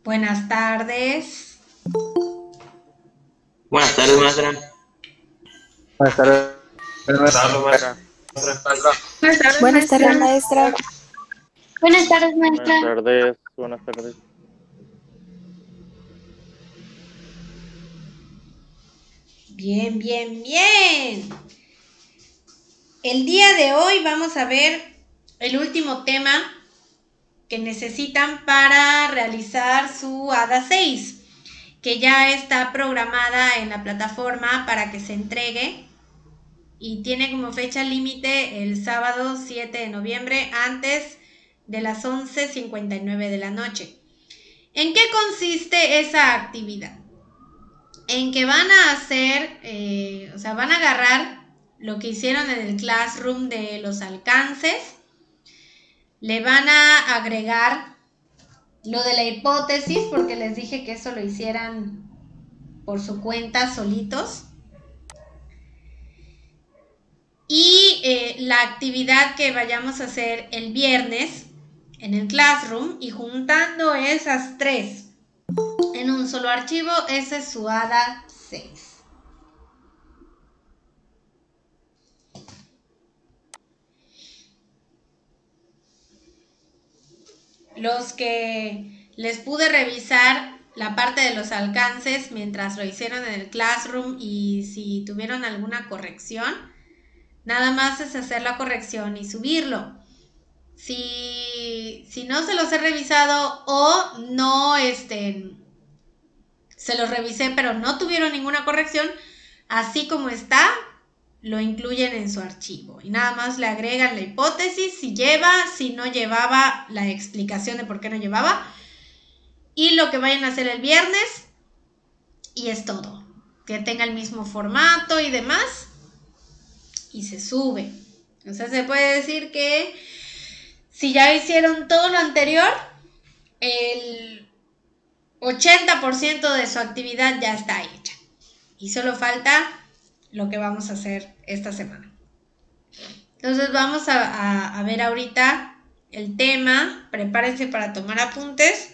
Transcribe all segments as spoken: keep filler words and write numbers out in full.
Buenas tardes. Buenas tardes, maestra. Buenas tardes, maestra. Buenas tardes, maestra. Buenas tardes, maestra. Buenas tardes, buenas tardes. Bien, bien, bien. El día de hoy vamos a ver el último tema que necesitan para realizar su A D A seis, que ya está programada en la plataforma para que se entregue y tiene como fecha límite el sábado siete de noviembre antes de las once cincuenta y nueve de la noche. ¿En qué consiste esa actividad? En que van a hacer, eh, o sea, van a agarrar lo que hicieron en el Classroom de los alcances, le van a agregar lo de la hipótesis, porque les dije que eso lo hicieran por su cuenta solitos, y eh, la actividad que vayamos a hacer el viernes en el Classroom, y juntando esas tres en un solo archivo, ese es su A D A seis. Los que les pude revisar la parte de los alcances mientras lo hicieron en el Classroom, y si tuvieron alguna corrección, nada más es hacer la corrección y subirlo. Si, si no se los he revisado o no, este, se los revisé pero no tuvieron ninguna corrección, así como está, lo incluyen en su archivo y nada más le agregan la hipótesis, si lleva, si no llevaba, la explicación de por qué no llevaba y lo que vayan a hacer el viernes, y es todo. Que tenga el mismo formato y demás, y se sube. O sea, se puede decir que si ya hicieron todo lo anterior, el ochenta por ciento de su actividad ya está hecha. Y solo falta lo que vamos a hacer esta semana. Entonces vamos a, a, a ver ahorita el tema. Prepárense para tomar apuntes.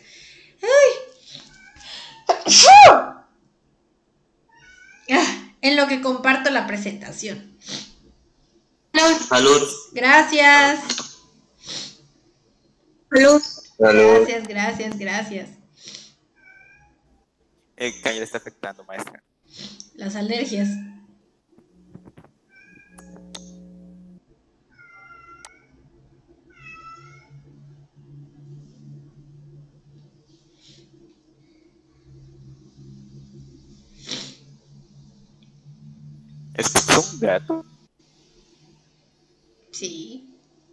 En lo que comparto la presentación. Salud. Gracias. Salud. Gracias, gracias, gracias. El caño le está afectando, maestra. Las alergias. ¿Es un gato? Sí.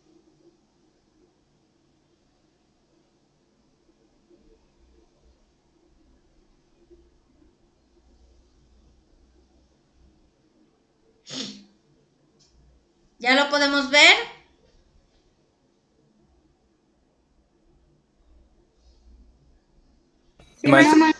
¿Ya lo podemos ver? Sí, maestra.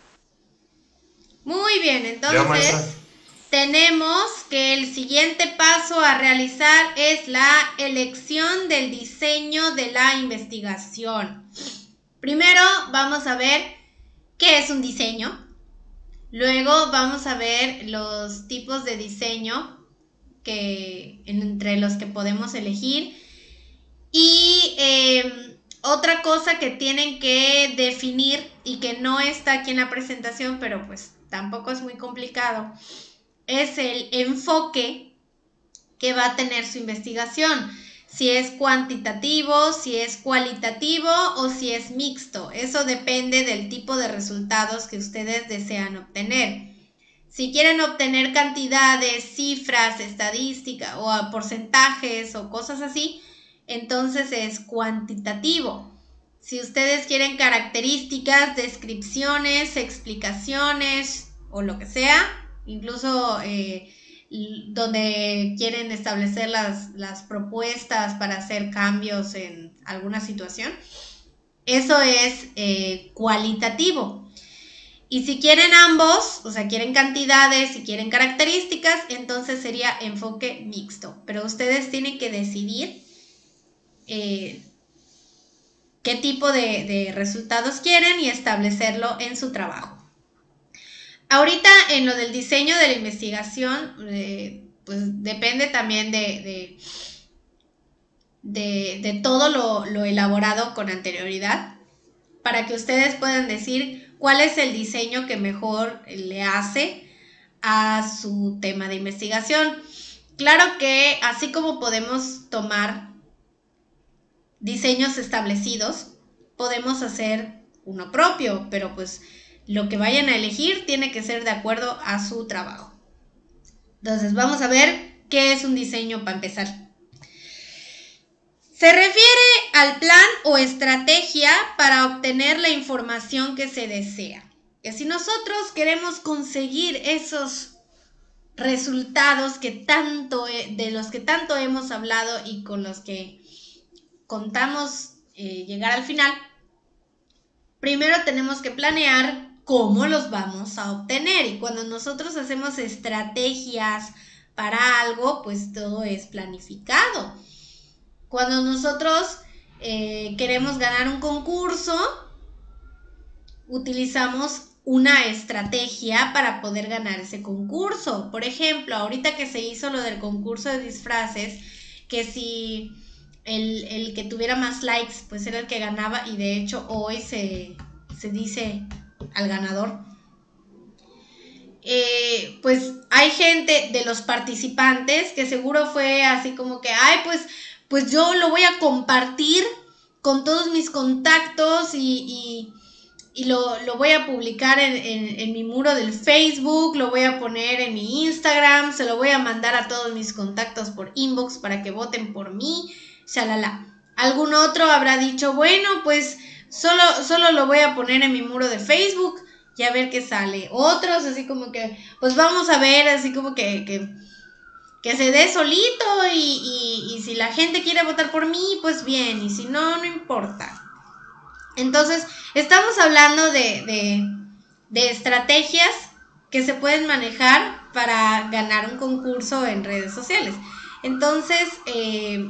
Muy bien, entonces tenemos que el siguiente paso a realizar es la elección del diseño de la investigación. Primero vamos a ver qué es un diseño. Luego vamos a ver los tipos de diseño que, entre los que podemos elegir. Y eh, otra cosa que tienen que definir y que no está aquí en la presentación, pero pues tampoco es muy complicado, es el enfoque que va a tener su investigación. Si es cuantitativo, si es cualitativo o si es mixto. Eso depende del tipo de resultados que ustedes desean obtener. Si quieren obtener cantidades, cifras, estadística o porcentajes o cosas así, entonces es cuantitativo. Si ustedes quieren características, descripciones, explicaciones o lo que sea, incluso eh, donde quieren establecer las, las propuestas para hacer cambios en alguna situación, eso es eh, cualitativo. Y si quieren ambos, o sea, quieren cantidades y quieren características, entonces sería enfoque mixto. Pero ustedes tienen que decidir eh, qué tipo de, de resultados quieren y establecerlo en su trabajo. Ahorita en lo del diseño de la investigación, eh, pues depende también de, de, de, de todo lo, lo elaborado con anterioridad, para que ustedes puedan decir cuál es el diseño que mejor le hace a su tema de investigación. Claro que así como podemos tomar diseños establecidos, podemos hacer uno propio, pero pues lo que vayan a elegir tiene que ser de acuerdo a su trabajo. Entonces vamos a ver qué es un diseño para empezar. Se refiere al plan o estrategia para obtener la información que se desea. Que si nosotros queremos conseguir esos resultados que tanto, de los que tanto hemos hablado y con los que contamos eh, llegar al final, primero tenemos que planear cómo los vamos a obtener. Y cuando nosotros hacemos estrategias para algo, pues todo es planificado. Cuando nosotros eh, queremos ganar un concurso, utilizamos una estrategia para poder ganar ese concurso. Por ejemplo, ahorita que se hizo lo del concurso de disfraces, que si el, el que tuviera más likes, pues era el que ganaba, y de hecho hoy se, se dice al ganador. Eh, pues hay gente de los participantes que seguro fue así como que, ay, pues, pues yo lo voy a compartir con todos mis contactos y... y Y lo, lo voy a publicar en, en, en mi muro del Facebook, lo voy a poner en mi Instagram, se lo voy a mandar a todos mis contactos por inbox para que voten por mí, shalala. Algún otro habrá dicho, bueno, pues solo, solo lo voy a poner en mi muro de Facebook y a ver qué sale. Otros así como que, pues vamos a ver, así como que, que, que se dé solito y, y, y si la gente quiere votar por mí, pues bien, y si no, no importa. Entonces, estamos hablando de, de, de estrategias que se pueden manejar para ganar un concurso en redes sociales. Entonces, eh,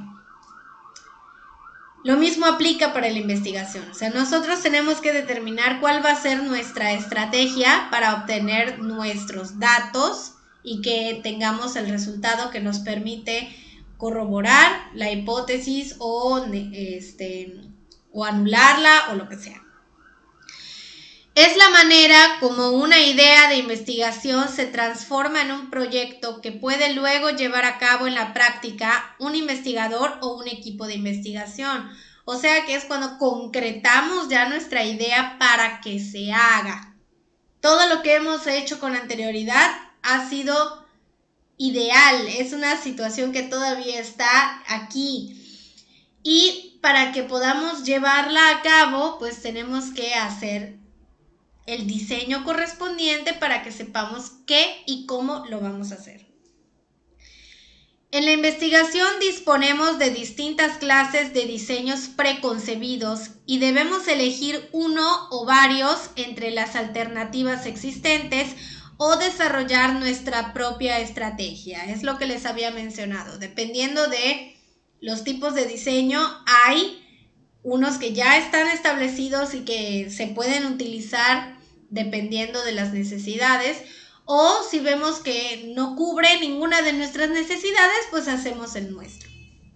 lo mismo aplica para la investigación. O sea, nosotros tenemos que determinar cuál va a ser nuestra estrategia para obtener nuestros datos y que tengamos el resultado que nos permite corroborar la hipótesis o este... o anularla o lo que sea. Es la manera como una idea de investigación se transforma en un proyecto que puede luego llevar a cabo en la práctica un investigador o un equipo de investigación. O sea que es cuando concretamos ya nuestra idea para que se haga. Todo lo que hemos hecho con anterioridad ha sido ideal, es una situación que todavía está aquí. Y para que podamos llevarla a cabo, pues tenemos que hacer el diseño correspondiente para que sepamos qué y cómo lo vamos a hacer. En la investigación disponemos de distintas clases de diseños preconcebidos y debemos elegir uno o varios entre las alternativas existentes o desarrollar nuestra propia estrategia. Es lo que les había mencionado. Dependiendo de los tipos de diseño, hay unos que ya están establecidos y que se pueden utilizar dependiendo de las necesidades, o si vemos que no cubre ninguna de nuestras necesidades, pues hacemos el nuestro.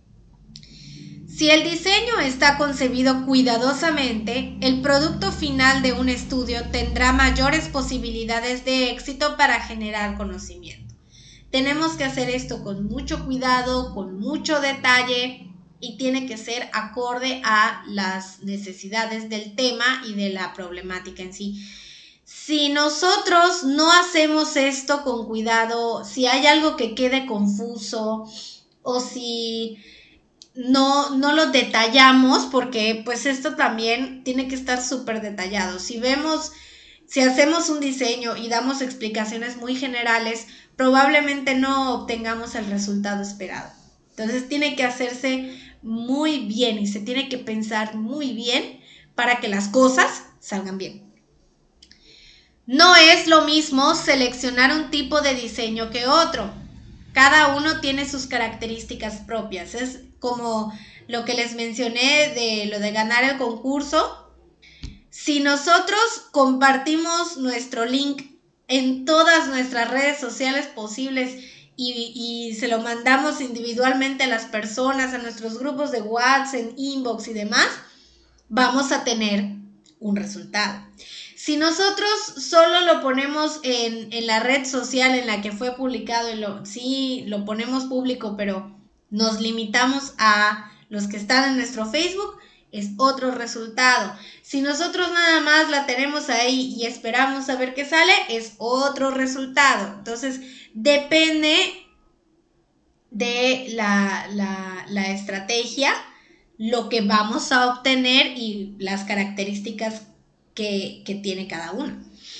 Si el diseño está concebido cuidadosamente, el producto final de un estudio tendrá mayores posibilidades de éxito para generar conocimiento. Tenemos que hacer esto con mucho cuidado, con mucho detalle, y tiene que ser acorde a las necesidades del tema y de la problemática en sí. Si nosotros no hacemos esto con cuidado, si hay algo que quede confuso o si no, no lo detallamos, porque pues esto también tiene que estar súper detallado. Si vemos, si hacemos un diseño y damos explicaciones muy generales, probablemente no obtengamos el resultado esperado. Entonces tiene que hacerse muy bien y se tiene que pensar muy bien para que las cosas salgan bien. No es lo mismo seleccionar un tipo de diseño que otro. Cada uno tiene sus características propias. Es como lo que les mencioné de lo de ganar el concurso, si nosotros compartimos nuestro link en todas nuestras redes sociales posibles y, y se lo mandamos individualmente a las personas, a nuestros grupos de WhatsApp, en inbox y demás, vamos a tener un resultado. Si nosotros solo lo ponemos en, en la red social en la que fue publicado, y lo, sí lo ponemos público, pero nos limitamos a los que están en nuestro Facebook, es otro resultado. Si nosotros nada más la tenemos ahí y esperamos a ver qué sale, es otro resultado. Entonces, depende de la, la, la estrategia, lo que vamos a obtener y las características que, que tiene cada uno.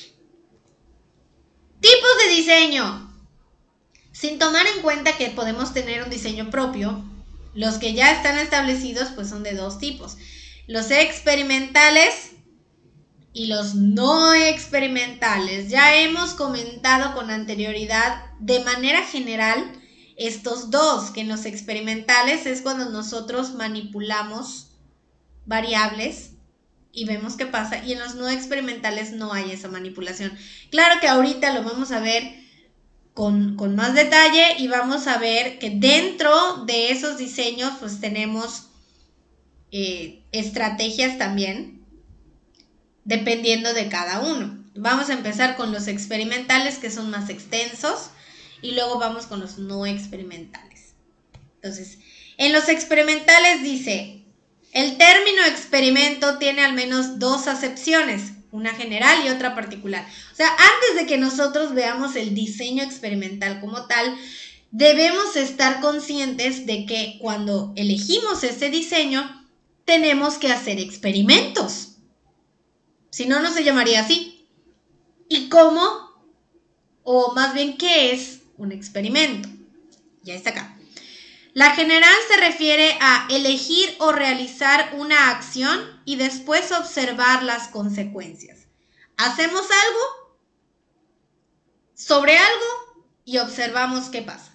Tipos de diseño. Sin tomar en cuenta que podemos tener un diseño propio, los que ya están establecidos pues son de dos tipos. Los experimentales y los no experimentales. Ya hemos comentado con anterioridad de manera general estos dos, que en los experimentales es cuando nosotros manipulamos variables y vemos qué pasa, y en los no experimentales no hay esa manipulación. Claro que ahorita lo vamos a ver con, con más detalle y vamos a ver que dentro de esos diseños pues tenemos eh, estrategias también dependiendo de cada uno. Vamos a empezar con los experimentales, que son más extensos, y luego vamos con los no experimentales. Entonces, en los experimentales dice, el término experimento tiene al menos dos acepciones, una general y otra particular. O sea, antes de que nosotros veamos el diseño experimental como tal, debemos estar conscientes de que cuando elegimos este diseño, tenemos que hacer experimentos. Si no, no se llamaría así. ¿Y cómo? O más bien, ¿qué es un experimento? Ya está acá. La general se refiere a elegir o realizar una acción y después observar las consecuencias. Hacemos algo sobre algo y observamos qué pasa.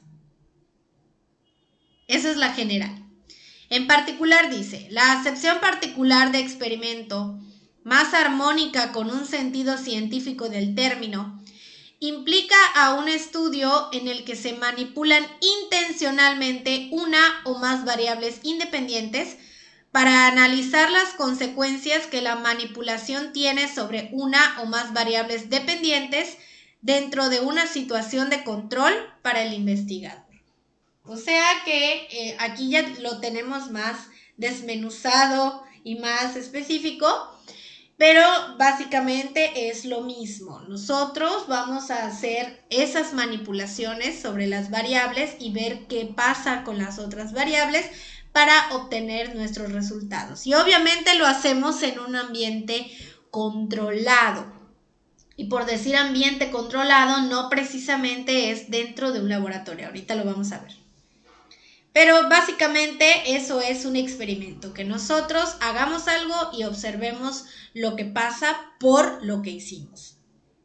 Esa es la general. En particular dice, la acepción particular de experimento, más armónica con un sentido científico del término, implica a un estudio en el que se manipulan intencionalmente una o más variables independientes para analizar las consecuencias que la manipulación tiene sobre una o más variables dependientes dentro de una situación de control para el investigador. O sea que eh, aquí ya lo tenemos más desmenuzado y más específico, pero básicamente es lo mismo. Nosotros vamos a hacer esas manipulaciones sobre las variables y ver qué pasa con las otras variables para obtener nuestros resultados. Y obviamente lo hacemos en un ambiente controlado. Y por decir ambiente controlado, no precisamente es dentro de un laboratorio. Ahorita lo vamos a ver. Pero básicamente eso es un experimento, que nosotros hagamos algo y observemos lo que pasa por lo que hicimos.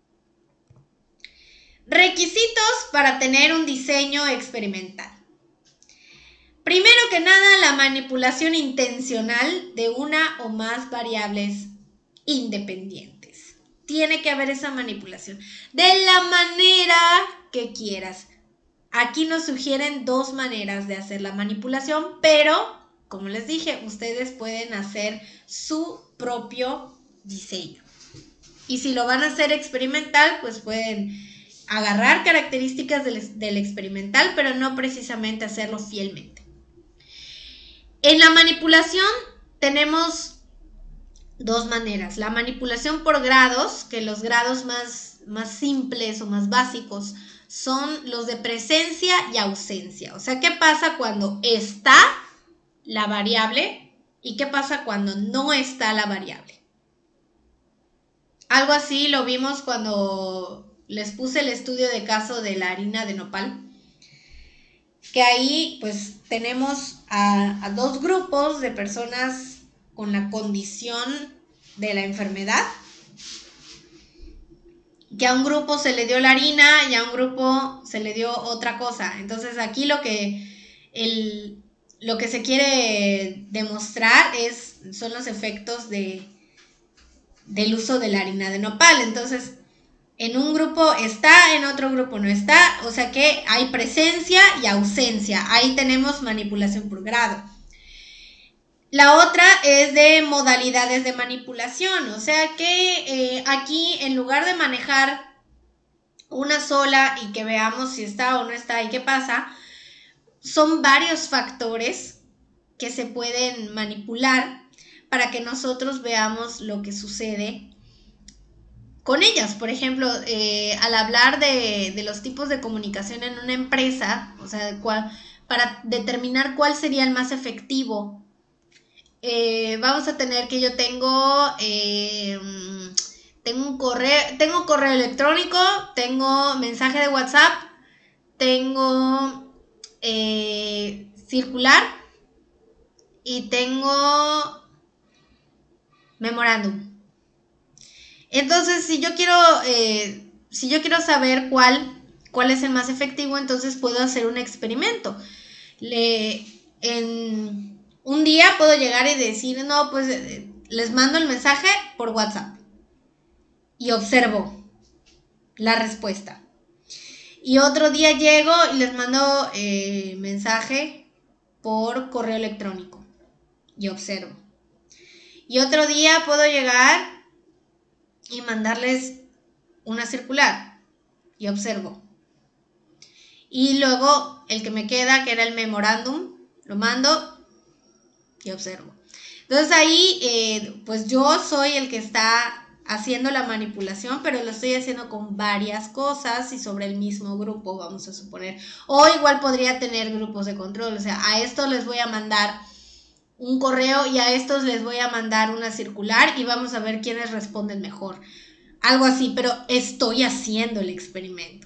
Requisitos para tener un diseño experimental. Primero que nada, la manipulación intencional de una o más variables independientes. Tiene que haber esa manipulación de la manera que quieras. Aquí nos sugieren dos maneras de hacer la manipulación, pero, como les dije, ustedes pueden hacer su propio diseño. Y si lo van a hacer experimental, pues pueden agarrar características del, del experimental, pero no precisamente hacerlo fielmente. En la manipulación tenemos dos maneras. La manipulación por grados, que los grados más, más simples o más básicos son los de presencia y ausencia. O sea, ¿qué pasa cuando está la variable y qué pasa cuando no está la variable? Algo así lo vimos cuando les puse el estudio de caso de la harina de nopal, que ahí pues tenemos a, a dos grupos de personas con la condición de la enfermedad, que a un grupo se le dio la harina y a un grupo se le dio otra cosa. Entonces aquí lo que el, lo que se quiere demostrar es, son los efectos de, del uso de la harina de nopal. Entonces, en un grupo está, en otro grupo no está, o sea que hay presencia y ausencia. Ahí tenemos manipulación por grado. La otra es de modalidades de manipulación, o sea que eh, aquí en lugar de manejar una sola y que veamos si está o no está y qué pasa, son varios factores que se pueden manipular para que nosotros veamos lo que sucede con ellas. Por ejemplo, eh, al hablar de, de los tipos de comunicación en una empresa, o sea, cuál, para determinar cuál sería el más efectivo, eh, vamos a tener que yo tengo, eh, tengo un correo, tengo correo electrónico, tengo mensaje de WhatsApp, tengo eh, circular y tengo memorándum. Entonces, si yo quiero, eh, si yo quiero saber cuál, cuál es el más efectivo, entonces puedo hacer un experimento. Le, en un día puedo llegar y decir, no, pues eh, les mando el mensaje por WhatsApp y observo la respuesta. Y otro día llego y les mando eh, mensaje por correo electrónico y observo. Y otro día puedo llegar y mandarles una circular y observo. Y luego el que me queda, que era el memorándum, lo mando y observo. Entonces ahí, eh, pues yo soy el que está haciendo la manipulación, pero lo estoy haciendo con varias cosas y sobre el mismo grupo, vamos a suponer. O igual podría tener grupos de control, o sea, a estos les voy a mandar un correo y a estos les voy a mandar una circular y vamos a ver quiénes responden mejor. Algo así, pero estoy haciendo el experimento.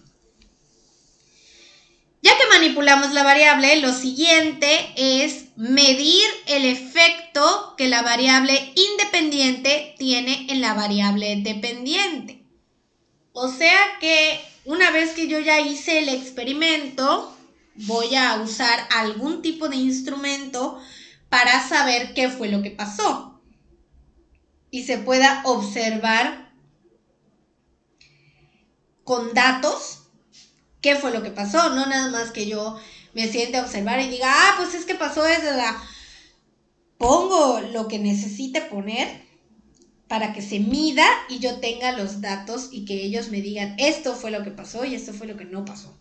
Ya que manipulamos la variable, lo siguiente es medir el efecto que la variable independiente tiene en la variable dependiente. O sea que una vez que yo ya hice el experimento, voy a usar algún tipo de instrumento para saber qué fue lo que pasó y se pueda observar con datos qué fue lo que pasó, no nada más que yo me siente a observar y diga, ah, pues es que pasó eso, pongo lo que necesite poner para que se mida y yo tenga los datos y que ellos me digan, esto fue lo que pasó y esto fue lo que no pasó.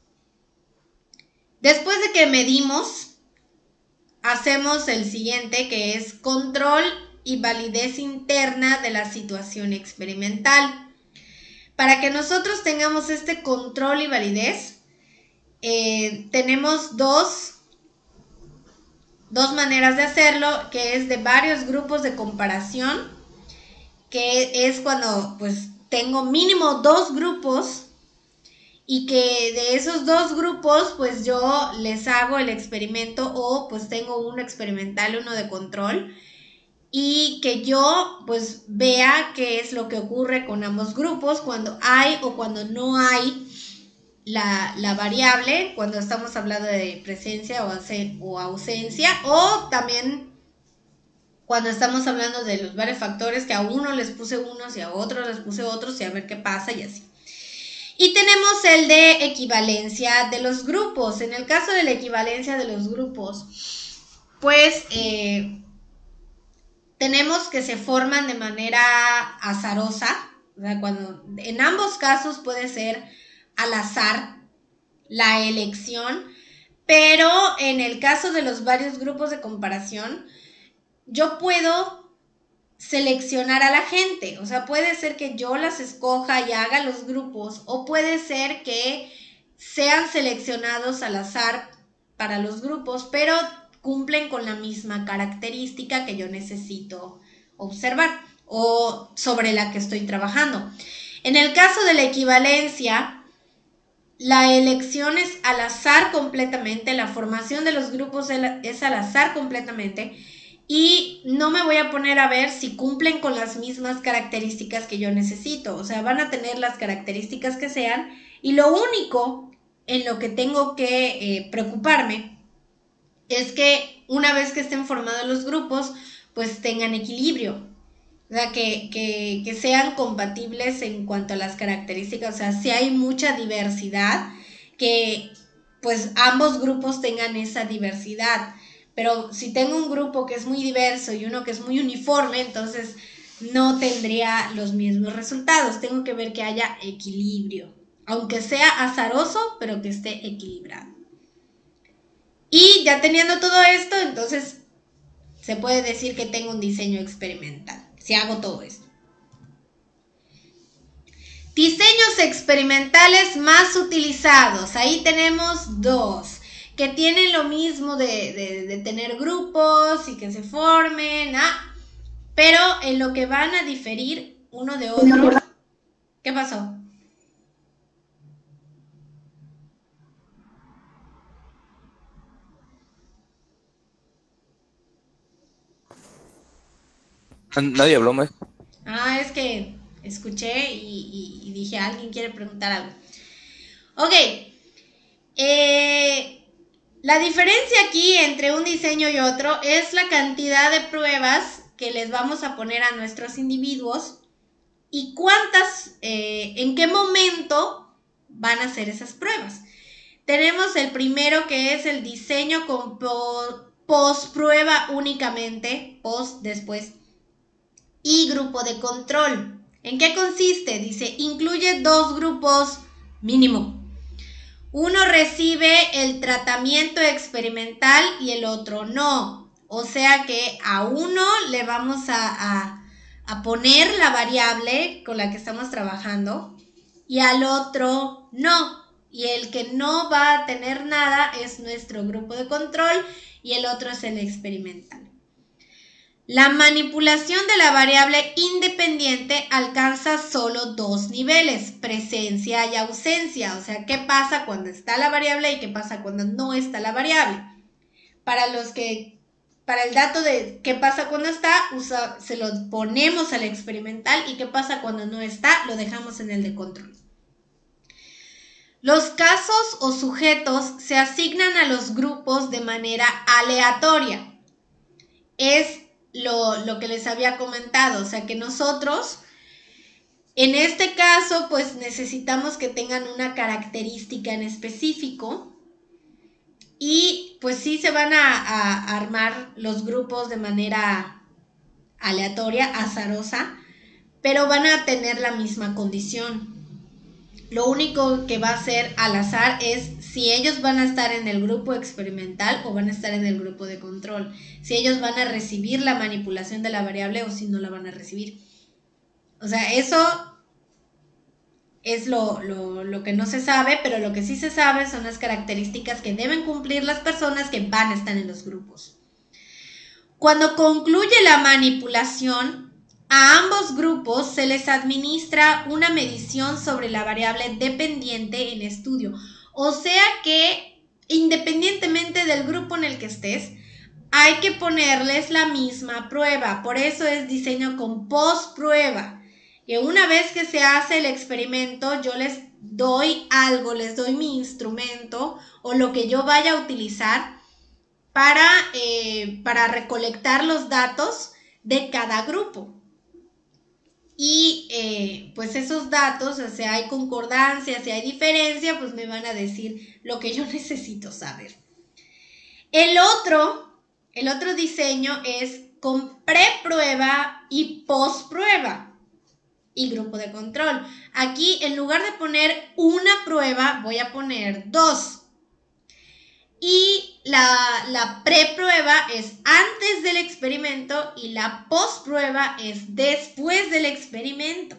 Después de que medimos, hacemos el siguiente, que es control y validez interna de la situación experimental. Para que nosotros tengamos este control y validez, eh, tenemos dos, dos maneras de hacerlo, que es de varios grupos de comparación, que es cuando pues tengo mínimo dos grupos y que de esos dos grupos pues yo les hago el experimento o pues tengo uno experimental, uno de control, y que yo pues vea qué es lo que ocurre con ambos grupos cuando hay o cuando no hay la, la variable, cuando estamos hablando de presencia o, o ausencia, o también cuando estamos hablando de los varios factores, que a uno les puse unos y a otros les puse otros y a ver qué pasa y así. Y tenemos el de equivalencia de los grupos. En el caso de la equivalencia de los grupos, pues eh, tenemos que se forman de manera azarosa. O sea, cuando en ambos casos puede ser al azar la elección, pero en el caso de los varios grupos de comparación, yo puedo seleccionar a la gente. O sea, puede ser que yo las escoja y haga los grupos, o puede ser que sean seleccionados al azar para los grupos, pero cumplen con la misma característica que yo necesito observar o sobre la que estoy trabajando. En el caso de la equivalencia, la elección es al azar completamente, la formación de los grupos es al azar completamente, y no me voy a poner a ver si cumplen con las mismas características que yo necesito. O sea, van a tener las características que sean, y lo único en lo que tengo que eh, preocuparme es que una vez que estén formados los grupos, pues tengan equilibrio. O sea, que, que, que sean compatibles en cuanto a las características. O sea, si hay mucha diversidad, que pues ambos grupos tengan esa diversidad. Pero si tengo un grupo que es muy diverso y uno que es muy uniforme, entonces no tendría los mismos resultados. Tengo que ver que haya equilibrio, aunque sea azaroso, pero que esté equilibrado. Y ya teniendo todo esto, entonces se puede decir que tengo un diseño experimental, si hago todo esto. Diseños experimentales más utilizados. Ahí tenemos dos, que tienen lo mismo de, de, de tener grupos y que se formen, ¿ah? Pero en lo que van a diferir uno de otro. ¿Qué pasó? Nadie habló más. Ah, es que escuché y, y, y dije, alguien quiere preguntar algo. Ok. Eh, la diferencia aquí entre un diseño y otro es la cantidad de pruebas que les vamos a poner a nuestros individuos y cuántas, eh, en qué momento van a hacer esas pruebas. Tenemos el primero, que es el diseño con post prueba únicamente, post después, y grupo de control. ¿En qué consiste? Dice, incluye dos grupos mínimo. Uno recibe el tratamiento experimental y el otro no. O sea que a uno le vamos a, a, a poner la variable con la que estamos trabajando y al otro no. Y el que no va a tener nada es nuestro grupo de control y el otro es el experimental. La manipulación de la variable independiente alcanza solo dos niveles, presencia y ausencia. O sea, ¿qué pasa cuando está la variable y qué pasa cuando no está la variable? Para los que, para el dato de qué pasa cuando está, usa, se lo ponemos al experimental y qué pasa cuando no está, lo dejamos en el de control. Los casos o sujetos se asignan a los grupos de manera aleatoria. Es Lo, lo que les había comentado, o sea que nosotros en este caso pues necesitamos que tengan una característica en específico y pues sí se van a, a armar los grupos de manera aleatoria, azarosa, pero van a tener la misma condición. Lo único que va a ser al azar es si ellos van a estar en el grupo experimental o van a estar en el grupo de control. Si ellos van a recibir la manipulación de la variable o si no la van a recibir. O sea, eso es lo, lo, lo que no se sabe, pero lo que sí se sabe son las características que deben cumplir las personas que van a estar en los grupos. Cuando concluye la manipulación, a ambos grupos se les administra una medición sobre la variable dependiente en estudio. O sea que, independientemente del grupo en el que estés, hay que ponerles la misma prueba. Por eso es diseño con post prueba. Que una vez que se hace el experimento, yo les doy algo, les doy mi instrumento o lo que yo vaya a utilizar para, eh, para recolectar los datos de cada grupo. Y eh, pues esos datos, o sea, hay concordancia, si hay diferencia, pues me van a decir lo que yo necesito saber. El otro, el otro diseño es con preprueba y postprueba y grupo de control. Aquí, en lugar de poner una prueba, voy a poner dos. Y la, la preprueba es antes del experimento y la postprueba es después del experimento.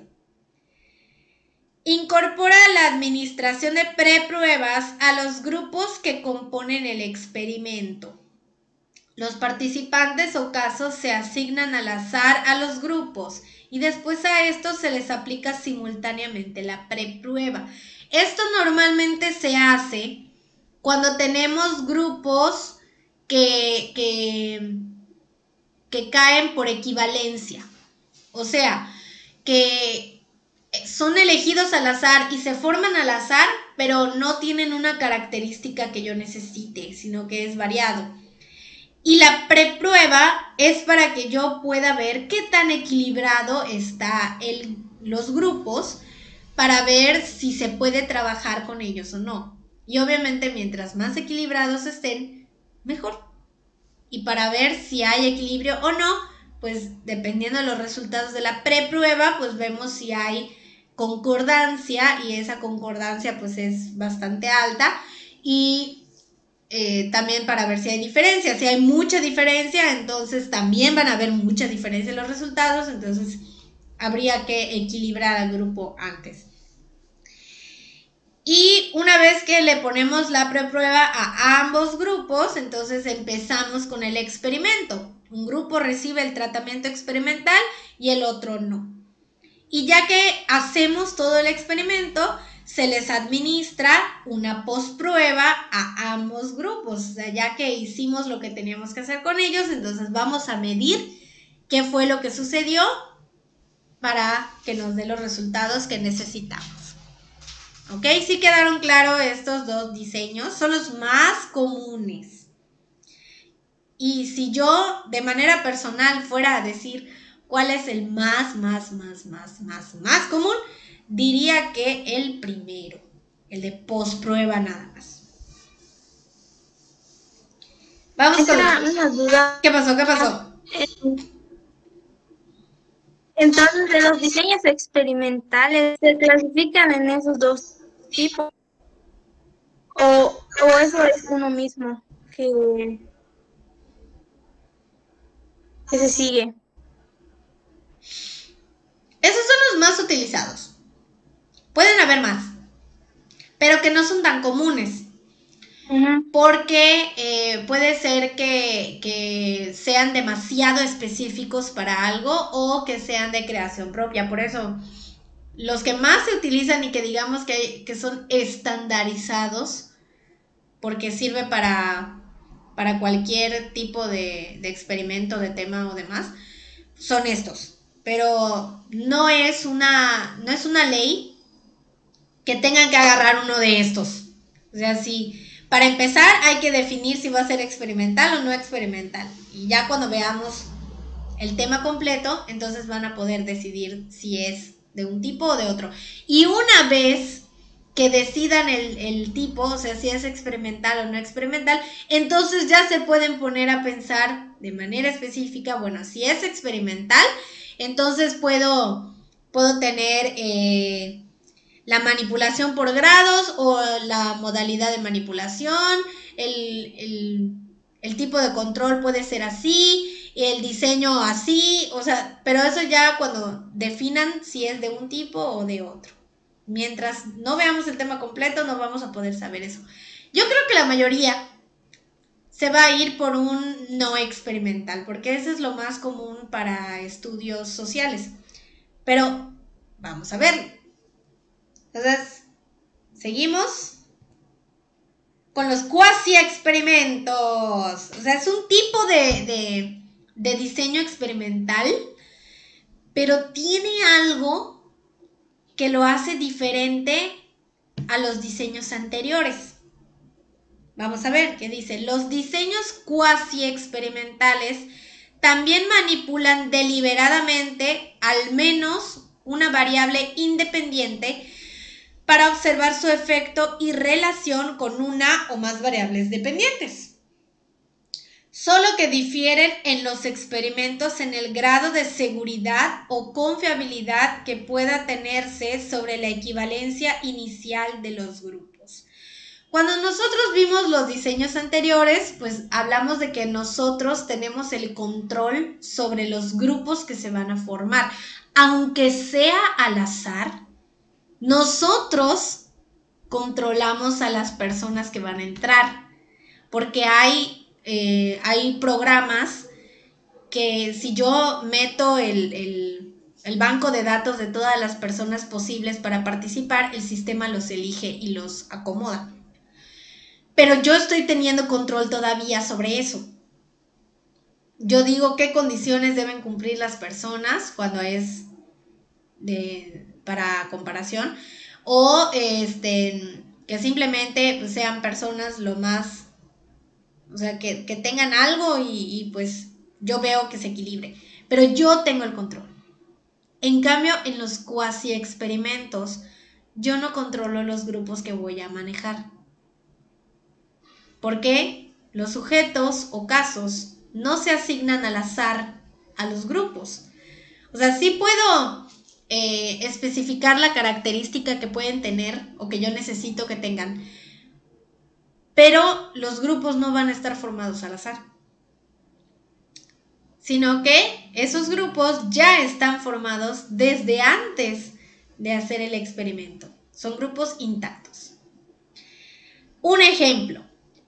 Incorpora la administración de prepruebas a los grupos que componen el experimento. Los participantes o casos se asignan al azar a los grupos y después a estos se les aplica simultáneamente la preprueba. Esto normalmente se hace cuando tenemos grupos que, que, que caen por equivalencia. O sea, que son elegidos al azar y se forman al azar, pero no tienen una característica que yo necesite, sino que es variado. Y la preprueba es para que yo pueda ver qué tan equilibrado está el, los grupos, para ver si se puede trabajar con ellos o no. Y obviamente mientras más equilibrados estén, mejor. Y para ver si hay equilibrio o no, pues dependiendo de los resultados de la preprueba, pues vemos si hay concordancia, y esa concordancia pues es bastante alta. Y eh, también para ver si hay diferencia. Si hay mucha diferencia, entonces también van a haber mucha diferencia en los resultados, entonces habría que equilibrar al grupo antes. Y una vez que le ponemos la preprueba a ambos grupos, entonces empezamos con el experimento. Un grupo recibe el tratamiento experimental y el otro no. Y ya que hacemos todo el experimento, se les administra una postprueba a ambos grupos. O sea, ya que hicimos lo que teníamos que hacer con ellos, entonces vamos a medir qué fue lo que sucedió para que nos dé los resultados que necesitamos. ¿Ok? Sí quedaron claros estos dos diseños, son los más comunes. Y si yo de manera personal fuera a decir cuál es el más, más, más, más, más, más común, diría que el primero, el de postprueba nada más. Vamos con una duda. ¿Qué pasó? ¿Qué pasó? Entonces, de los diseños experimentales, ¿se clasifican en esos dos tipos? ¿O, o eso es uno mismo que, que se sigue? Esos son los más utilizados. Pueden haber más, pero que no son tan comunes. Uh-huh. Porque eh, puede ser que, que sean demasiado específicos para algo o que sean de creación propia. Por eso, los que más se utilizan y que digamos que, que son estandarizados, porque sirve para, para cualquier tipo de, de experimento, de tema o demás, son estos. Pero no es una, no es una ley que tengan que agarrar uno de estos. O sea, si... Para empezar, hay que definir si va a ser experimental o no experimental. Y ya cuando veamos el tema completo, entonces van a poder decidir si es de un tipo o de otro. Y una vez que decidan el, el tipo, o sea, si es experimental o no experimental, entonces ya se pueden poner a pensar de manera específica, bueno, si es experimental, entonces puedo, puedo tener... Eh, la manipulación por grados o la modalidad de manipulación, el, el, el tipo de control puede ser así, el diseño así, o sea, pero eso ya cuando definan si es de un tipo o de otro. Mientras no veamos el tema completo, no vamos a poder saber eso. Yo creo que la mayoría se va a ir por un no experimental, porque eso es lo más común para estudios sociales. Pero vamos a ver. Entonces, seguimos con los cuasi experimentos. O sea, es un tipo de, de, de diseño experimental, pero tiene algo que lo hace diferente a los diseños anteriores. Vamos a ver qué dice. Los diseños cuasi experimentales también manipulan deliberadamente al menos una variable independiente para observar su efecto y relación con una o más variables dependientes. Solo que difieren en los experimentos en el grado de seguridad o confiabilidad que pueda tenerse sobre la equivalencia inicial de los grupos. Cuando nosotros vimos los diseños anteriores, pues hablamos de que nosotros tenemos el control sobre los grupos que se van a formar, aunque sea al azar. Nosotros controlamos a las personas que van a entrar, porque hay, eh, hay programas que si yo meto el, el, el banco de datos de todas las personas posibles para participar, el sistema los elige y los acomoda. Pero yo estoy teniendo control todavía sobre eso. Yo digo qué condiciones deben cumplir las personas cuando es de, para comparación. O este, que simplemente pues, sean personas lo más O sea, que, que tengan algo y, y pues yo veo que se equilibre. Pero yo tengo el control. En cambio, en los cuasi experimentos, yo no controlo los grupos que voy a manejar. ¿Por qué? Los sujetos o casos no se asignan al azar a los grupos. O sea, sí puedo eh, especificar la característica que pueden tener o que yo necesito que tengan, pero los grupos no van a estar formados al azar, sino que esos grupos ya están formados desde antes de hacer el experimento. Son grupos intactos. Un ejemplo.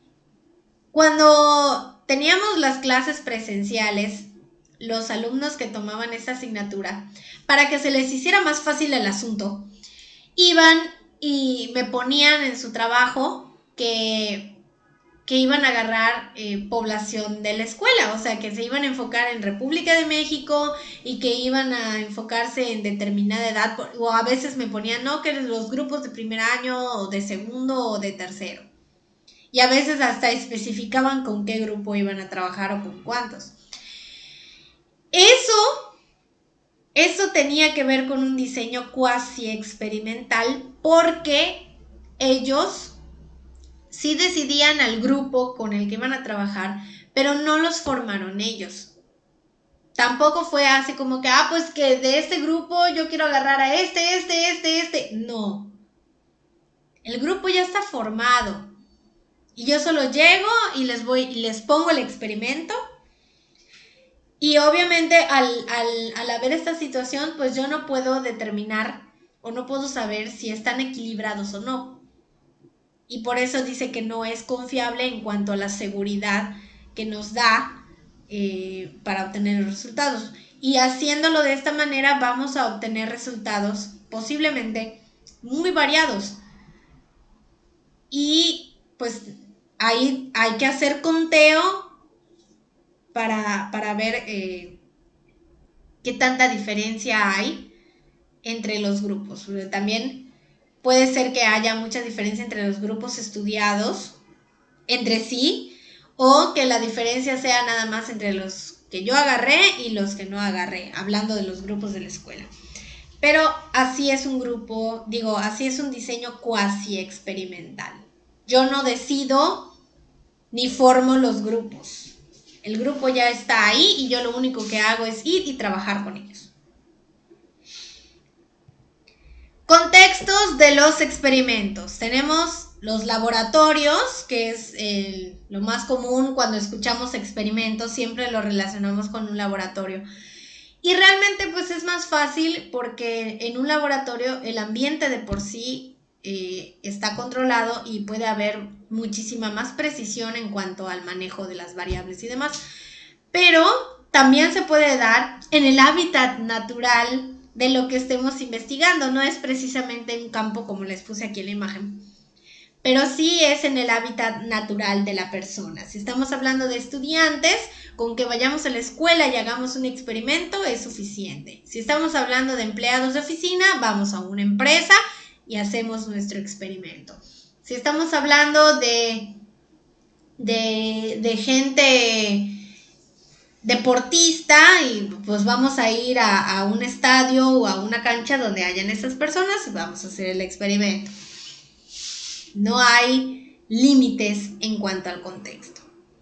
Cuando teníamos las clases presenciales, los alumnos que tomaban esta asignatura, para que se les hiciera más fácil el asunto, iban y me ponían en su trabajo que, que iban a agarrar eh, población de la escuela, o sea, que se iban a enfocar en República de México y que iban a enfocarse en determinada edad, o a veces me ponían, no, que los grupos de primer año, o de segundo, o de tercero. Y a veces hasta especificaban con qué grupo iban a trabajar o con cuántos. Eso, eso tenía que ver con un diseño cuasi experimental porque ellos sí decidían al grupo con el que iban a trabajar, pero no los formaron ellos. Tampoco fue así como que, ah, pues que de este grupo yo quiero agarrar a este, este, este, este. No. El grupo ya está formado. Y yo solo llego y les voy y les pongo el experimento. Y obviamente al, al, al haber esta situación, pues yo no puedo determinar o no puedo saber si están equilibrados o no. Y por eso dice que no es confiable en cuanto a la seguridad que nos da eh, para obtener los resultados. Y haciéndolo de esta manera vamos a obtener resultados posiblemente muy variados. Y pues ahí hay que hacer conteo para, para ver eh, qué tanta diferencia hay entre los grupos. También puede ser que haya mucha diferencia entre los grupos estudiados entre sí, o que la diferencia sea nada más entre los que yo agarré y los que no agarré, hablando de los grupos de la escuela. Pero así es un grupo, digo, así es un diseño cuasi experimental. Yo no decido ni formo los grupos. El grupo ya está ahí y yo lo único que hago es ir y trabajar con ellos. Contextos de los experimentos. Tenemos los laboratorios, que es el, lo más común cuando escuchamos experimentos, siempre lo relacionamos con un laboratorio. Y realmente pues es más fácil porque en un laboratorio el ambiente de por sí eh, está controlado y puede haber muchísima más precisión en cuanto al manejo de las variables y demás. Pero también se puede dar en el hábitat natural de lo que estemos investigando. No es precisamente un campo como les puse aquí en la imagen, pero sí es en el hábitat natural de la persona. Si estamos hablando de estudiantes, con que vayamos a la escuela y hagamos un experimento es suficiente. Si estamos hablando de empleados de oficina, vamos a una empresa y hacemos nuestro experimento. Si estamos hablando de, de, de gente deportista, y pues vamos a ir a, a un estadio o a una cancha donde hayan esas personas y vamos a hacer el experimento. No hay límites en cuanto al contexto.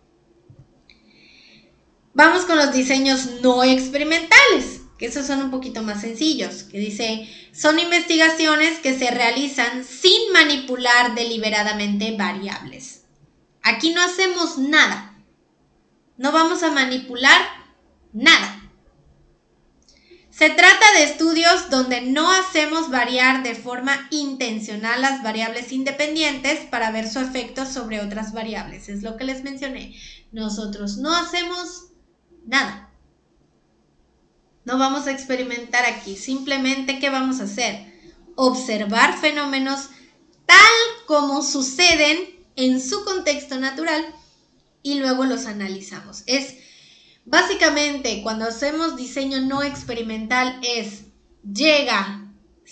Vamos con los diseños no experimentales, que esos son un poquito más sencillos, que dice, son investigaciones que se realizan sin manipular deliberadamente variables. Aquí no hacemos nada. No vamos a manipular nada. Se trata de estudios donde no hacemos variar de forma intencional las variables independientes para ver su efecto sobre otras variables. Es lo que les mencioné. Nosotros no hacemos nada. No vamos a experimentar aquí. Simplemente, ¿qué vamos a hacer? Observar fenómenos tal como suceden en su contexto natural y luego los analizamos. Es básicamente cuando hacemos diseño no experimental es llega,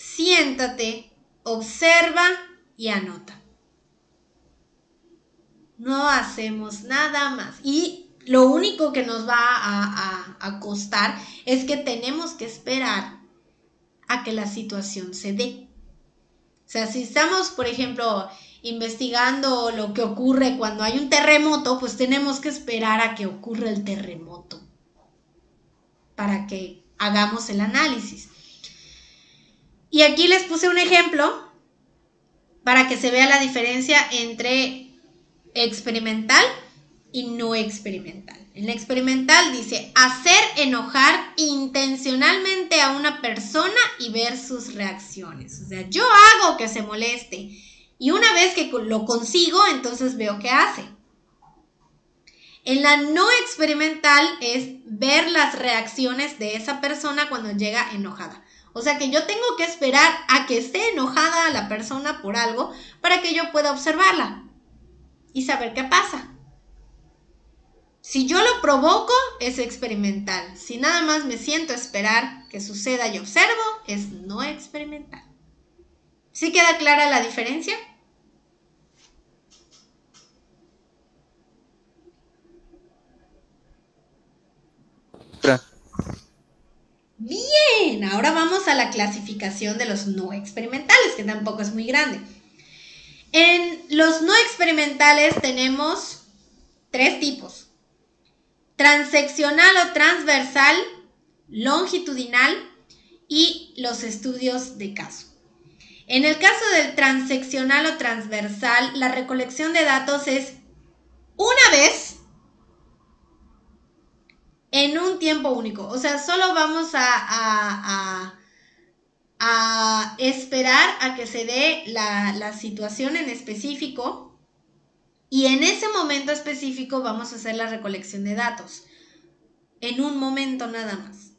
siéntate, observa y anota. No hacemos nada más. Y lo único que nos va a, a, a costar es que tenemos que esperar a que la situación se dé. O sea, si estamos, por ejemplo, investigando lo que ocurre cuando hay un terremoto, pues tenemos que esperar a que ocurra el terremoto para que hagamos el análisis. Y aquí les puse un ejemplo para que se vea la diferencia entre experimental y no experimental. En la experimental dice hacer enojar intencionalmente a una persona y ver sus reacciones. O sea, yo hago que se moleste y una vez que lo consigo, entonces veo qué hace. En la no experimental es ver las reacciones de esa persona cuando llega enojada. O sea que yo tengo que esperar a que esté enojada la persona por algo para que yo pueda observarla y saber qué pasa. Si yo lo provoco, es experimental. Si nada más me siento a esperar que suceda y observo, es no experimental. ¿Sí queda clara la diferencia? Bien, ahora vamos a la clasificación de los no experimentales, que tampoco es muy grande. En los no experimentales tenemos tres tipos: transeccional o transversal, longitudinal y los estudios de caso. En el caso del transeccional o transversal, la recolección de datos es una vez en un tiempo único. O sea, solo vamos a, a, a, a esperar a que se dé la, la situación en específico y en ese momento específico vamos a hacer la recolección de datos. En un momento nada más.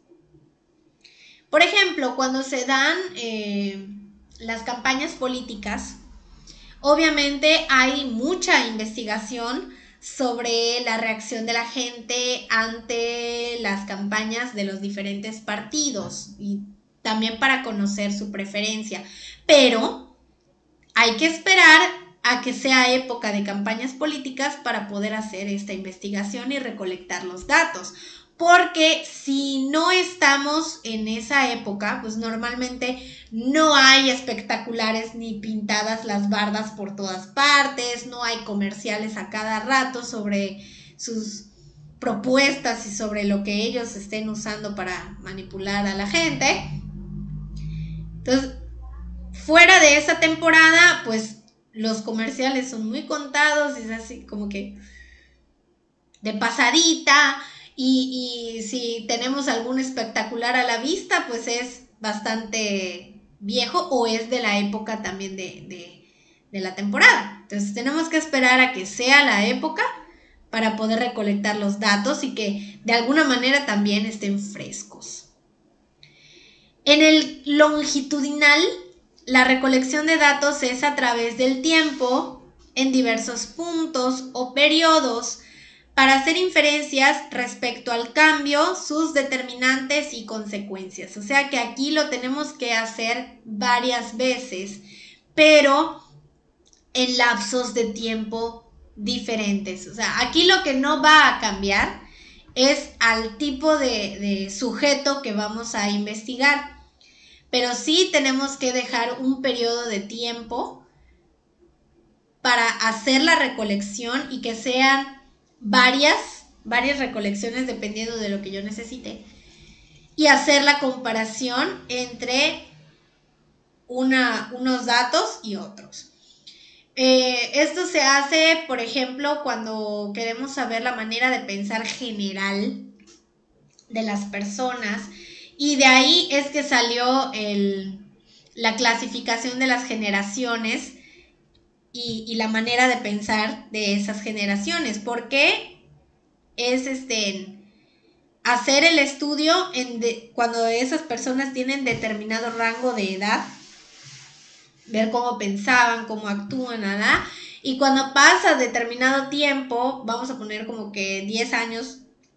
Por ejemplo, cuando se dan eh, las campañas políticas, obviamente hay mucha investigación sobre la reacción de la gente ante las campañas de los diferentes partidos y también para conocer su preferencia. Pero hay que esperar a que sea época de campañas políticas para poder hacer esta investigación y recolectar los datos. Porque si no estamos en esa época, pues normalmente no hay espectaculares ni pintadas las bardas por todas partes, no hay comerciales a cada rato sobre sus propuestas y sobre lo que ellos estén usando para manipular a la gente. Entonces, fuera de esa temporada, pues los comerciales son muy contados, es así como que de pasadita. Y, y si tenemos algún espectacular a la vista, pues es bastante viejo o es de la época también de, de, de la temporada. Entonces tenemos que esperar a que sea la época para poder recolectar los datos y que de alguna manera también estén frescos. En el longitudinal, la recolección de datos es a través del tiempo, en diversos puntos o periodos, para hacer inferencias respecto al cambio, sus determinantes y consecuencias. O sea que aquí lo tenemos que hacer varias veces, pero en lapsos de tiempo diferentes. O sea, aquí lo que no va a cambiar es al tipo de, de sujeto que vamos a investigar, pero sí tenemos que dejar un periodo de tiempo para hacer la recolección y que sean varias, varias recolecciones dependiendo de lo que yo necesite y hacer la comparación entre una, unos datos y otros. Eh, esto se hace, por ejemplo, cuando queremos saber la manera de pensar general de las personas y de ahí es que salió el, la clasificación de las generaciones Y, y la manera de pensar de esas generaciones, porque es este hacer el estudio en de, cuando esas personas tienen determinado rango de edad, ver cómo pensaban, cómo actúan, nada, y cuando pasa determinado tiempo, vamos a poner como que diez años,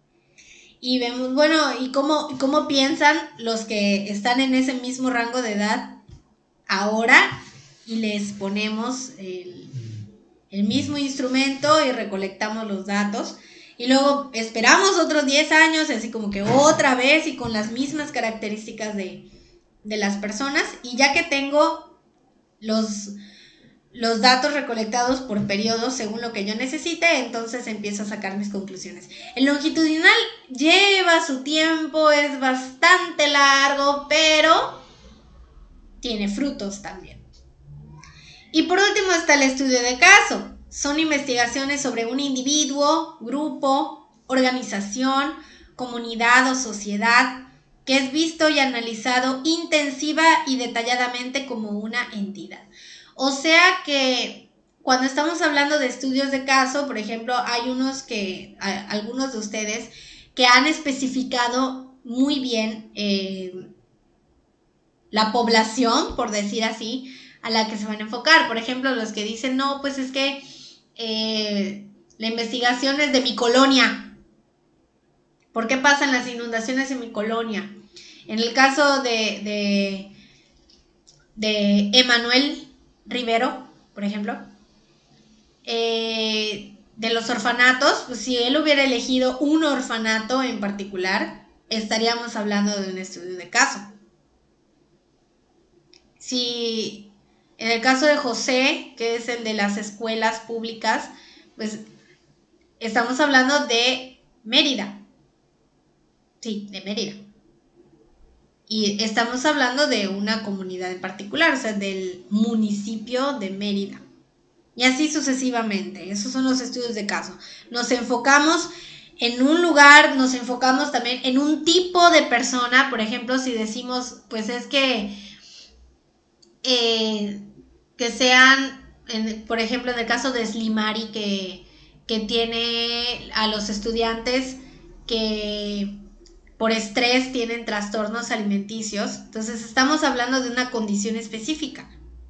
y vemos, bueno, y cómo, cómo piensan los que están en ese mismo rango de edad ahora, y les ponemos el, el mismo instrumento y recolectamos los datos. Y luego esperamos otros diez años, así como que otra vez y con las mismas características de, de las personas. Y ya que tengo los, los datos recolectados por periodos según lo que yo necesite, entonces empiezo a sacar mis conclusiones. El longitudinal lleva su tiempo, es bastante largo, pero tiene frutos también. Y por último está el estudio de caso. Son investigaciones sobre un individuo, grupo, organización, comunidad o sociedad que es visto y analizado intensiva y detalladamente como una entidad. O sea que cuando estamos hablando de estudios de caso, por ejemplo, hay unos que, a, algunos de ustedes que han especificado muy bien eh, la población, por decir así, a la que se van a enfocar. Por ejemplo, los que dicen, no, pues es que eh, la investigación es de mi colonia. ¿Por qué pasan las inundaciones en mi colonia? En el caso de, de, de Emanuel Rivero, por ejemplo, eh, de los orfanatos, pues si él hubiera elegido un orfanato en particular, estaríamos hablando de un estudio de caso. Si en el caso de José, que es el de las escuelas públicas, pues estamos hablando de Mérida. Sí, de Mérida. Y estamos hablando de una comunidad en particular, o sea, del municipio de Mérida. Y así sucesivamente. Esos son los estudios de caso. Nos enfocamos en un lugar, nos enfocamos también en un tipo de persona. Por ejemplo, si decimos, pues es que eh, que sean, en, por ejemplo, en el caso de Slimari, que, que tiene a los estudiantes que por estrés tienen trastornos alimenticios. Entonces estamos hablando de una condición específica,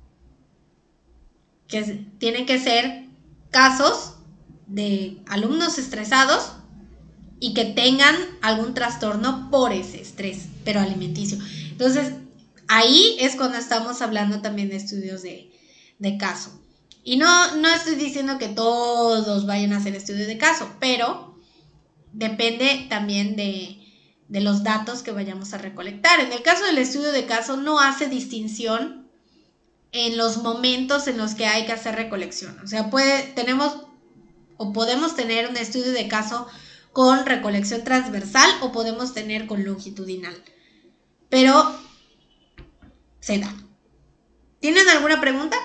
que es, tienen que ser casos de alumnos estresados y que tengan algún trastorno por ese estrés, pero alimenticio. Entonces ahí es cuando estamos hablando también de estudios de, de caso. Y no, no estoy diciendo que todos vayan a hacer estudios de caso, pero depende también de, de los datos que vayamos a recolectar. En el caso del estudio de caso no hace distinción en los momentos en los que hay que hacer recolección. O sea, puede, tenemos o podemos tener un estudio de caso con recolección transversal o podemos tener con longitudinal. Pero se da. ¿Tienen alguna pregunta?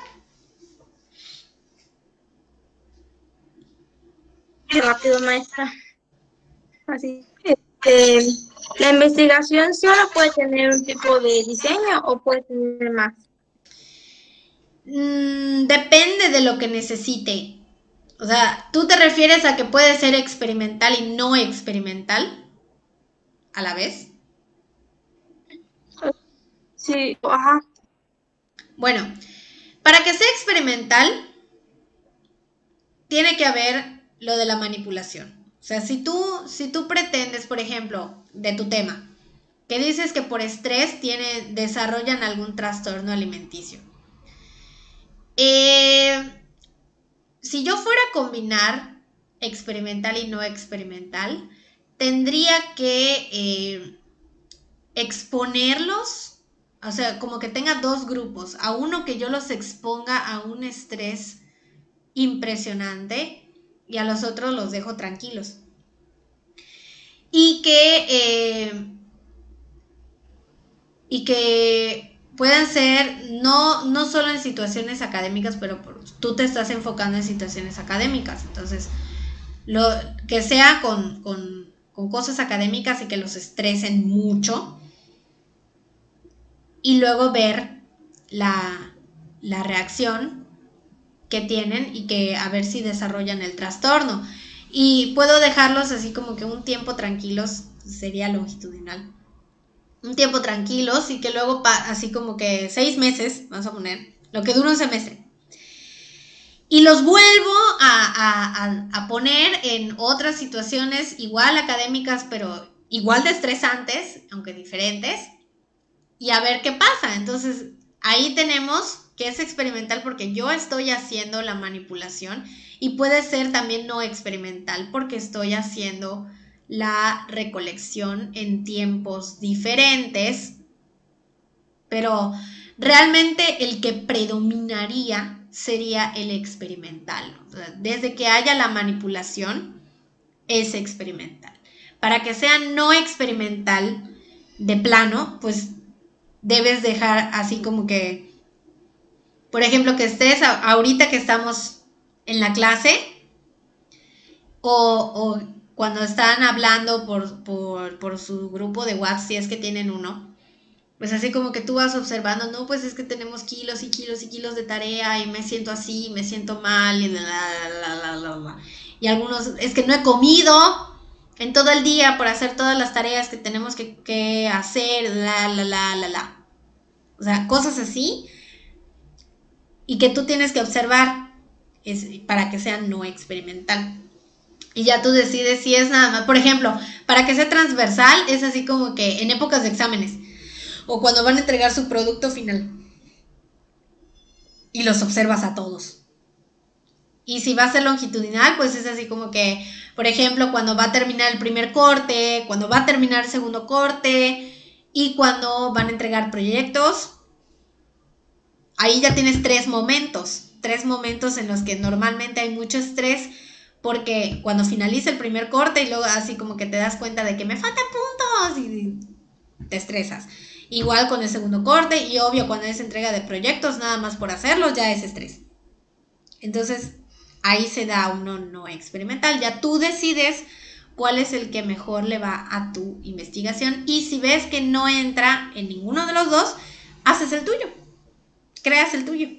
Qué rápido, maestra. Así. Este, ¿la investigación solo puede tener un tipo de diseño o puede tener más? Mm, depende de lo que necesite. O sea, ¿tú te refieres a que puede ser experimental y no experimental a la vez? Sí, ajá. Bueno, para que sea experimental, tiene que haber lo de la manipulación. O sea, si tú, si tú pretendes, por ejemplo, de tu tema, que dices que por estrés tiene, desarrollan algún trastorno alimenticio. Eh, si yo fuera a combinar experimental y no experimental, tendría que eh, exponerlos, o sea, como que tenga dos grupos, a uno que yo los exponga a un estrés impresionante y a los otros los dejo tranquilos. Y que, eh, y que puedan ser no, no solo en situaciones académicas, pero por, tú te estás enfocando en situaciones académicas. Entonces, lo, que sea con, con, con cosas académicas y que los estresen mucho. Y luego ver la, la reacción que tienen y que a ver si desarrollan el trastorno. Y puedo dejarlos así como que un tiempo tranquilos, sería longitudinal. Un tiempo tranquilos y que luego así como que seis meses, vamos a poner, lo que dura un semestre. Y los vuelvo a, a, a poner en otras situaciones igual académicas, pero igual de estresantes, aunque diferentes, y a ver qué pasa. Entonces, ahí tenemos que es experimental porque yo estoy haciendo la manipulación, y puede ser también no experimental porque estoy haciendo la recolección en tiempos diferentes, pero realmente el que predominaría sería el experimental. O sea, desde que haya la manipulación, es experimental. Para que sea no experimental de plano, pues debes dejar así como que, por ejemplo, que estés a, ahorita que estamos en la clase, o, o cuando están hablando por, por, por su grupo de WhatsApp, si es que tienen uno, pues así como que tú vas observando, no, pues es que tenemos kilos y kilos y kilos de tarea y me siento así, me siento mal y la, la, la, la, la. Y algunos, es que no he comido en todo el día por hacer todas las tareas que tenemos que, que hacer, la, la, la, la, la. O sea, cosas así, y que tú tienes que observar es, para que sea no experimental. Y ya tú decides si es nada más, por ejemplo, para que sea transversal, es así como que en épocas de exámenes, o cuando van a entregar su producto final, y los observas a todos. Y si va a ser longitudinal, pues es así como que, por ejemplo, cuando va a terminar el primer corte, cuando va a terminar el segundo corte, y cuando van a entregar proyectos, ahí ya tienes tres momentos, tres momentos en los que normalmente hay mucho estrés, porque cuando finaliza el primer corte y luego así como que te das cuenta de que me faltan puntos y te estresas. Igual con el segundo corte, y obvio cuando es entrega de proyectos, nada más por hacerlos ya es estrés. Entonces ahí se da uno no experimental. Ya tú decides cuál es el que mejor le va a tu investigación, y si ves que no entra en ninguno de los dos, haces el tuyo, creas el tuyo.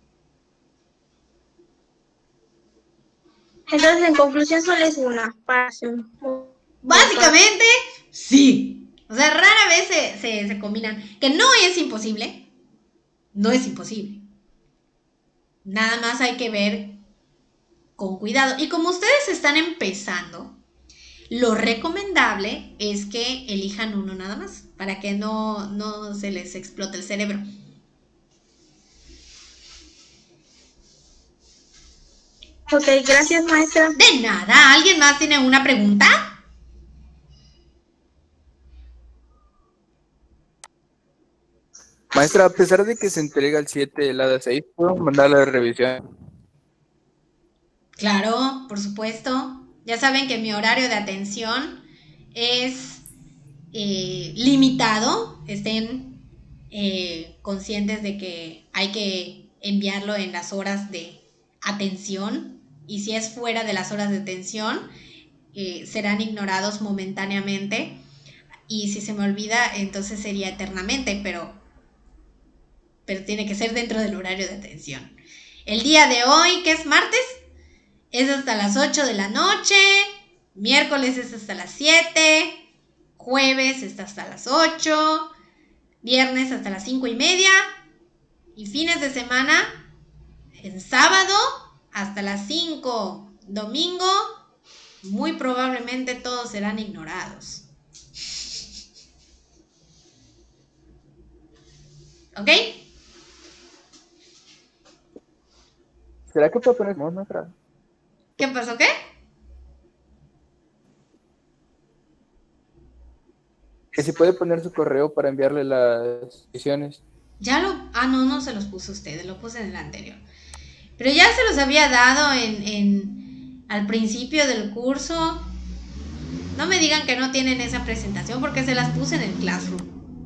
Entonces, en conclusión, solo es una para Básicamente, sí. O sea, rara vez se, se, se combinan. Que no es imposible. No es imposible. Nada más hay que ver con cuidado. Y como ustedes están empezando, lo recomendable es que elijan uno nada más, para que no, no se les explote el cerebro. Ok, gracias, maestra. De nada. ¿Alguien más tiene una pregunta? Maestra, a pesar de que se entrega el siete, el A D A seis, ¿puedo mandarla de revisión? Claro, por supuesto. Ya saben que mi horario de atención es eh, limitado. Estén eh, conscientes de que hay que enviarlo en las horas de atención, y si es fuera de las horas de atención, eh, serán ignorados momentáneamente, y si se me olvida, entonces sería eternamente, pero, pero tiene que ser dentro del horario de atención. El día de hoy, que es martes, es hasta las ocho de la noche, miércoles es hasta las siete, jueves está hasta las ocho, viernes hasta las cinco y media, y fines de semana, en sábado hasta las cinco, domingo, muy probablemente todos serán ignorados. ¿Ok? ¿Será que puedo poner maestra? ¿Qué pasó? ¿Qué? Que si puede poner su correo para enviarle las ediciones. Ya lo... Ah, no, no se los puso ustedes, lo puse en el anterior. Pero ya se los había dado en, en al principio del curso. No me digan que no tienen esa presentación, porque se las puse en el Classroom.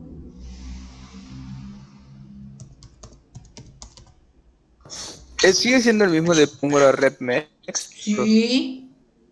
¿Es, ¿Sigue siendo el mismo de Póngora RepMex? Sí.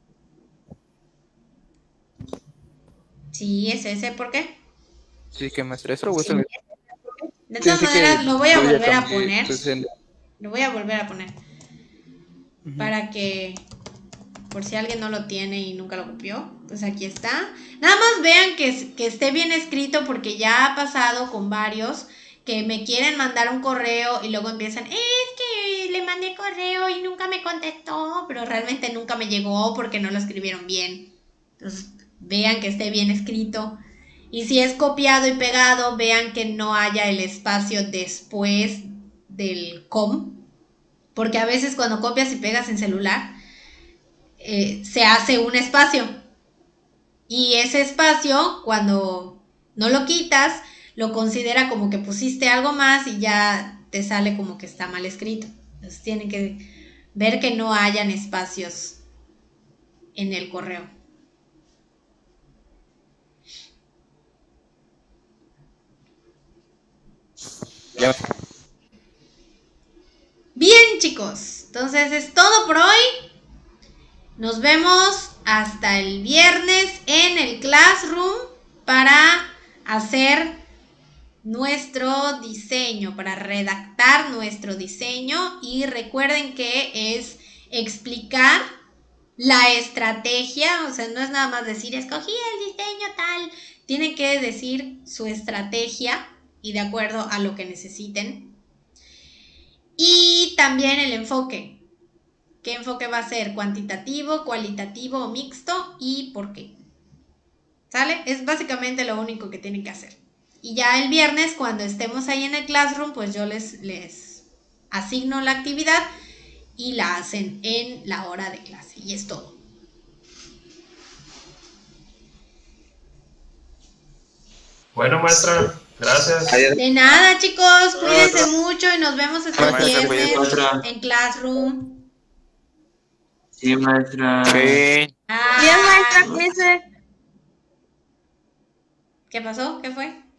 Sí, es ese. ¿Por qué? Sí, que maestra, eso lo voy a hacer. De todas Sí, sí, maneras, que lo voy a voy a volver a cambiar, poner. entonces, Lo voy a volver a poner. Ujú. Para que, por si alguien no lo tiene y nunca lo copió, pues aquí está. Nada más vean que, que esté bien escrito, porque ya ha pasado con varios que me quieren mandar un correo y luego empiezan, es que le mandé correo y nunca me contestó, pero realmente nunca me llegó porque no lo escribieron bien. Entonces, vean que esté bien escrito. Y si es copiado y pegado, vean que no haya el espacio después del com, porque a veces cuando copias y pegas en celular, eh, se hace un espacio. Y ese espacio, cuando no lo quitas, lo considera como que pusiste algo más y ya te sale como que está mal escrito. Entonces tienen que ver que no hayan espacios en el correo. Ya. Bien, chicos, entonces es todo por hoy. Nos vemos hasta el viernes en el Classroom para hacer nuestro diseño, para redactar nuestro diseño. Y recuerden que es explicar la estrategia, o sea, no es nada más decir escogí el diseño tal, tienen que decir su estrategia y de acuerdo a lo que necesiten. Y también el enfoque. ¿Qué enfoque va a ser? ¿Cuantitativo, cualitativo o mixto? ¿Y por qué? ¿Sale? Es básicamente lo único que tienen que hacer. Y ya el viernes, cuando estemos ahí en el Classroom, pues yo les, les asigno la actividad y la hacen en la hora de clase. Y es todo. Bueno, maestra, gracias. De nada, chicos. Cuídense mucho y nos vemos hasta el viernes en Classroom. Sí, maestra. Sí. Bien, maestra, cuídese. ¿Qué pasó? ¿Qué fue?